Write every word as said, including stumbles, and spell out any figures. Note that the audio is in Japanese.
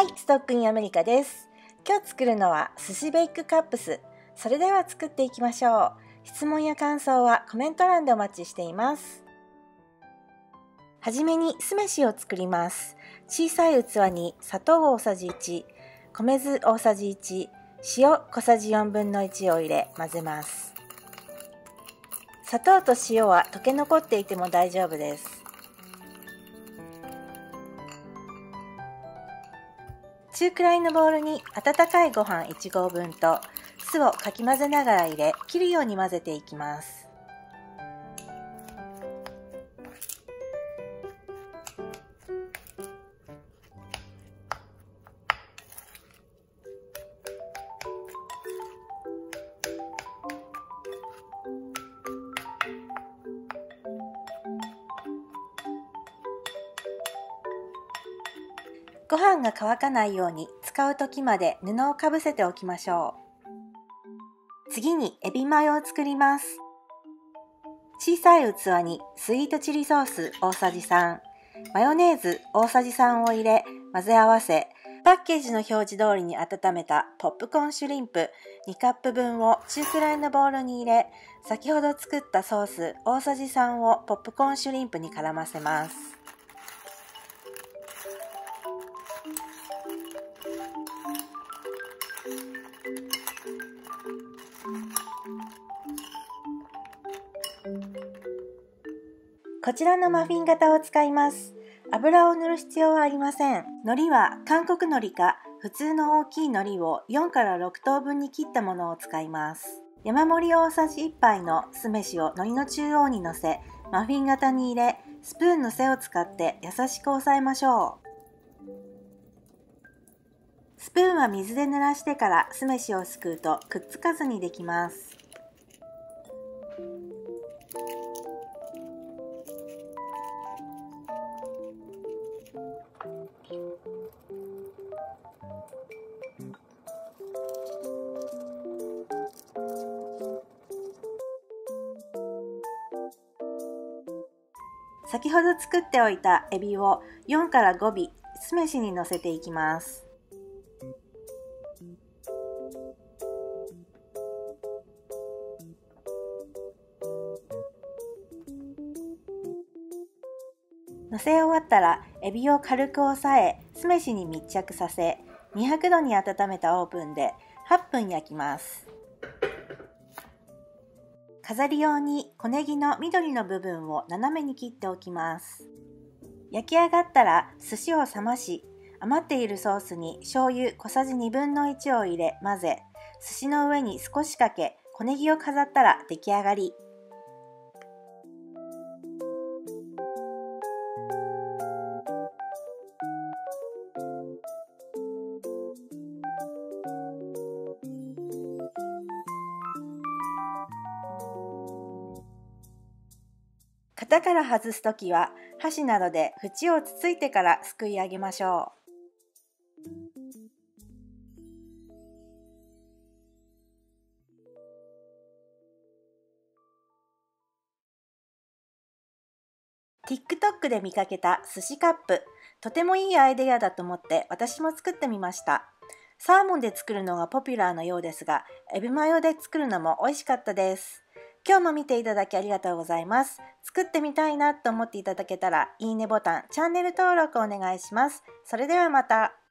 はい、ストックインアメリカです。今日作るのは寿司ベイクカップス。それでは作っていきましょう。質問や感想はコメント欄でお待ちしています。はじめに酢飯を作ります。小さい器に砂糖大さじいち、米酢大さじいち、塩小さじよんぶんのいちを入れ混ぜます。砂糖と塩は溶け残っていても大丈夫です。中くらいのボウルに温かいご飯いちごうぶんと酢をかき混ぜながら入れ、切るように混ぜていきます。ご飯が乾かないように使う時まで布をかぶせておきましょう。次にエビマヨを作ります。小さい器にスイートチリソース大さじさん、マヨネーズ大さじさんを入れ混ぜ合わせ、パッケージの表示通りに温めたポップコーンシュリンプにカップぶんを中くらいのボウルに入れ、先ほど作ったソース大さじさんをポップコーンシュリンプに絡ませます。こちらのマフィン型を使います。油を塗る必要はありません。海苔は韓国海苔か普通の大きい海苔をよんからろくとうぶんに切ったものを使います。山盛り大さじいっぱいの酢飯を海苔の中央にのせ、マフィン型に入れ、スプーンの背を使って優しく押さえましょう。スプーンは水で濡らしてから酢飯をすくうとくっつかずにできます。先ほど作っておいたエビをよんからごび酢飯にのせていきます。のせ終わったらエビを軽く押さえ酢飯に密着させ、にひゃくどに温めたオーブンではっぷん焼きます。飾り用に小ネギの緑の部分を斜めに切っておきます。焼き上がったら寿司を冷まし、余っているソースに醤油小さじにぶんのいちを入れ混ぜ、寿司の上に少しかけ小ネギを飾ったら出来上がり。型から外すときは箸などで縁をつついてからすくい上げましょう。TikTok で見かけた寿司カップ、とてもいいアイデアだと思って私も作ってみました。サーモンで作るのがポピュラーのようですが、エビマヨで作るのも美味しかったです。今日も見ていただきありがとうございます。作ってみたいなと思っていただけたら、いいねボタン、チャンネル登録お願いします。それではまた。